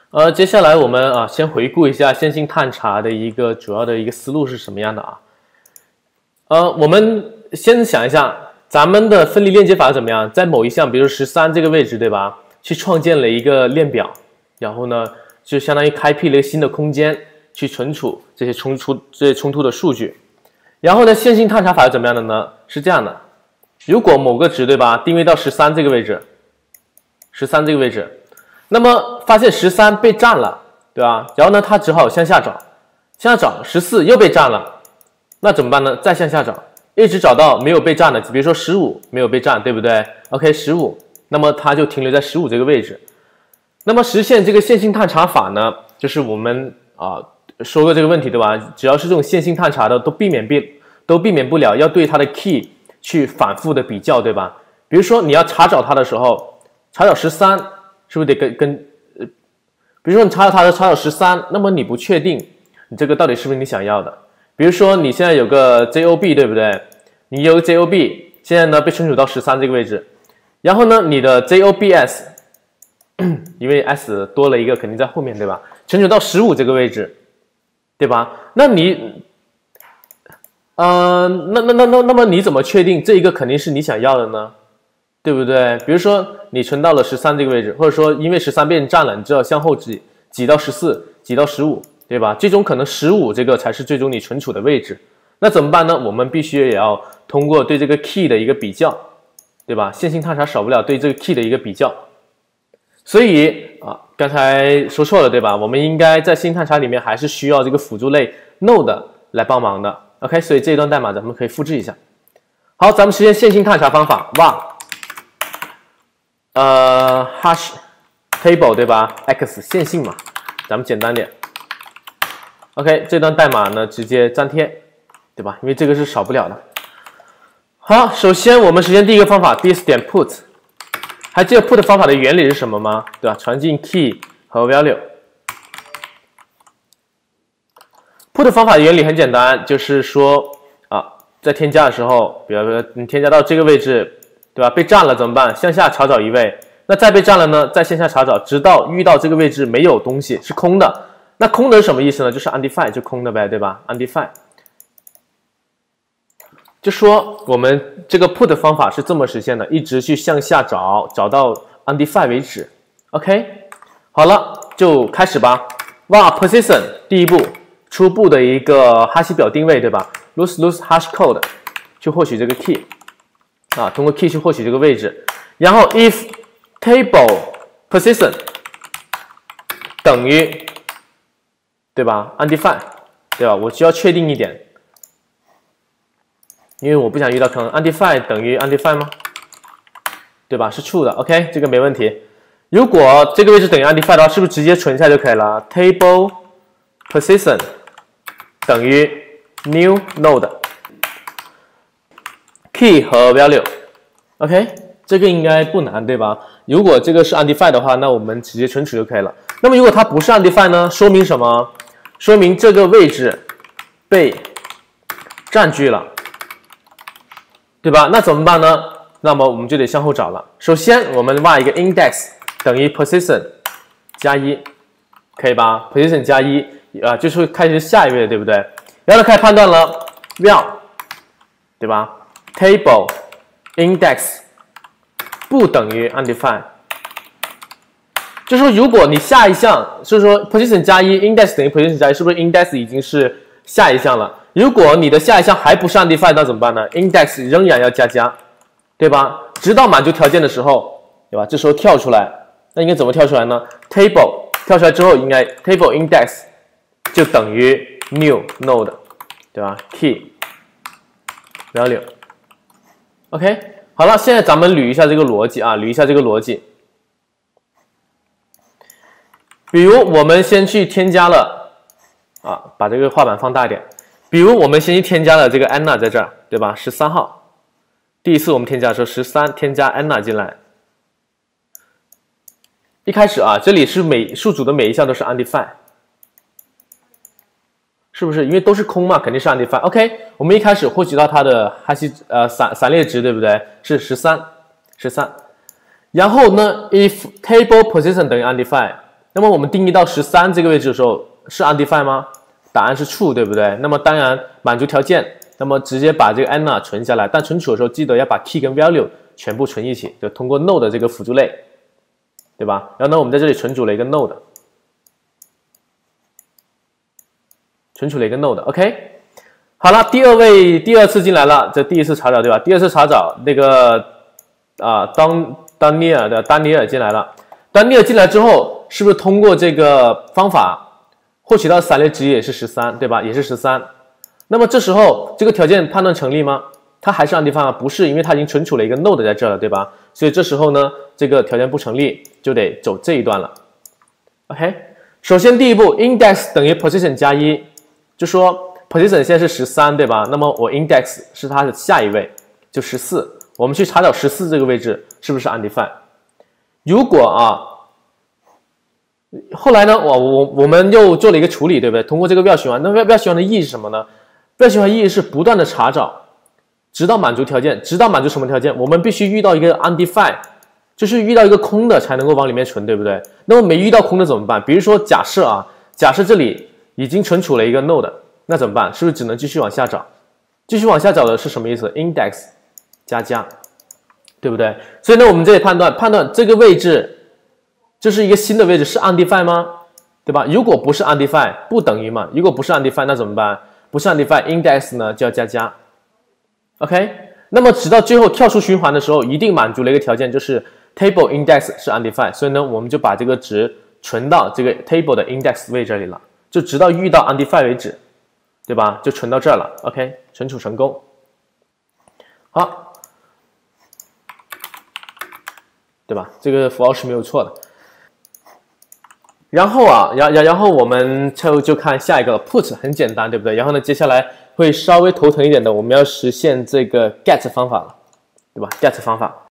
接下来我们先回顾一下线性探查的一个主要的一个思路是什么样的啊？我们先想一下，咱们的分离链接法怎么样？在某一项，比如13这个位置，对吧？去创建了一个链表，然后呢，就相当于开辟了一个新的空间，去存储这些冲突的数据。然后呢，线性探查法是怎么样的呢？是这样的：如果某个值，对吧，定位到13这个位置，13这个位置。那么发现13被占了，对吧？然后呢，它只好向下找，向下找14又被占了，那怎么办呢？再向下找，一直找到没有被占的，比如说15没有被占，对不对 ？OK， 15，那么它就停留在15这个位置。那么实现这个线性探查法呢，就是我们说过这个问题，对吧？只要是这种线性探查的，都避免不了要对它的 key 去反复的比较，对吧？比如说你要查找它的时候，查找13。是不是得比如说你查找13，那么你不确定你这个到底是不是你想要的。比如说你现在有个 JOB， 对不对？你有个 JOB， 现在呢被存储到13这个位置，然后呢你的 JOBS， 因为 S 多了一个肯定在后面，对吧？存储到15这个位置，对吧？那你那么你怎么确定这一个肯定是你想要的呢？对不对？比如说你存到了13这个位置，或者说因为13被人占了，你只好向后挤到14，挤到15，对吧？最终可能15这个才是最终你存储的位置。那怎么办呢？我们必须也要通过对这个 key 的一个比较，对吧？线性探查少不了对这个 key 的一个比较。所以刚才说错了，对吧？我们应该在线性探查里面还是需要这个辅助类 node 来帮忙的。OK， 所以这一段代码咱们可以复制一下。好，咱们实现线性探查方法，hash table 对吧 ？x 线性嘛，咱们简单点。OK， 这段代码呢直接粘贴，对吧？因为这个是少不了的。好，首先我们实现第一个方法 this 点 put， 还记得 put 方法的原理是什么吗？对吧？传进 key 和 value。put 方法的原理很简单，就是说在添加的时候，比如说你添加到这个位置。对吧？被占了怎么办？向下查找一位，那再被占了呢？再向下查找，直到遇到这个位置没有东西，是空的。那空的是什么意思呢？就是 undefined 就空的呗，对吧 ？undefined 就说我们这个 put 方法是这么实现的，一直去向下找，找到 undefined 为止。OK， 好了，就开始吧。position 第一步，初步的一个哈希表定位，对吧 ？lose hash code 去获取这个 key。通过 key 去获取这个位置，然后 if table position 等于，对吧 ？undefined， 对吧？我需要确定一点，因为我不想遇到坑。undefined 等于 undefined 吗？对吧？是 true 的。OK， 这个没问题。如果这个位置等于 undefined 的话，是不是直接存下就可以了 ？table position 等于 new node。key 和 value，OK， 这个应该不难，对吧？如果这个是 undefined 的话，那我们直接存储就可以了。那么如果它不是 undefined 呢？说明什么？说明这个位置被占据了，对吧？那怎么办呢？那么我们就得向后找了。首先我们一个 index 等于 position 加1，可以吧 ？position 加1就是开始下一位，对不对？然后开始判断了 val， 对吧？table index 不等于 undefined， 就是说如果你下一项，就是说 position 加1 index 等于 position 加1，是不是 index 已经是下一项了？如果你的下一项还不是 undefined， 那怎么办呢 ？index 仍然要加，对吧？直到满足条件的时候，对吧？这时候跳出来，那应该怎么跳出来呢 ？table 跳出来之后，应该 table index 就等于 new node， 对吧 ？key value。OK， 好了，现在咱们捋一下这个逻辑。比如我们先去添加了把这个画板放大一点。比如我们先去添加了这个 Anna 在这儿，对吧？13号，第一次我们添加的时候13添加 Anna 进来。一开始这里是数组的每一项都是 undefined。是不是？因为都是空嘛，肯定是 undefined。OK， 我们一开始获取到它的哈希散列值，对不对？是13。然后呢 ，if table position 等于 undefined， 那么我们定义到13这个位置的时候是 undefined 吗？答案是 true， 对不对？那么当然满足条件，那么直接把这个 n 存下来，但存储的时候记得要把 key 跟 value 全部存一起，就通过 node 这个辅助类，对吧？然后呢，我们在这里存储了一个 node， OK。好了，第二次进来了，这第一次查找对吧？第二次查找那个丹尼尔进来了，丹尼尔进来之后，是不是通过这个方法获取到散列值也是13，对吧？也是13。那么这时候这个条件判断成立吗？它还是 undefined 吗？不是，因为它已经存储了一个 node 在这了，对吧？所以这时候呢，这个条件不成立，就得走这一段了。OK， 首先第一步 ，index 等于 position 加1，就说 position 现在是13，对吧？那么我 index 是它的下一位，就14。我们去查找14这个位置是不是 undefined？ 如果后来呢，我们又做了一个处理，对不对？通过这个 while 循环，那 while 循环的意义是什么呢 ？while 循环意义是不断的查找，直到满足条件，直到满足什么条件？我们必须遇到一个 undefined， 就是遇到一个空的才能够往里面存，对不对？那么没遇到空的怎么办？比如说假设这里已经存储了一个 node， 那怎么办？是不是只能继续往下找？继续往下找的是什么意思 ？index 加，对不对？所以呢，我们这里判断这个位置。这是一个新的位置，是 undefined 吗？对吧？如果不是 undefined， 不等于嘛？如果不是 undefined， 那怎么办？不是 undefined， index 呢就要加。OK， 那么直到最后跳出循环的时候，一定满足了一个条件，就是 table index 是 undefined， 所以呢，我们就把这个值存到这个 table 的 index 位这里了，就直到遇到 undefined 为止，对吧？就存到这儿了。OK， 存储成功。好，对吧？这个符号是没有错的。然后然后我们就看下一个了 ，put 很简单，对不对？然后呢，接下来会稍微头疼一点的，我们要实现这个 get 方法了，对吧 ？get 方法。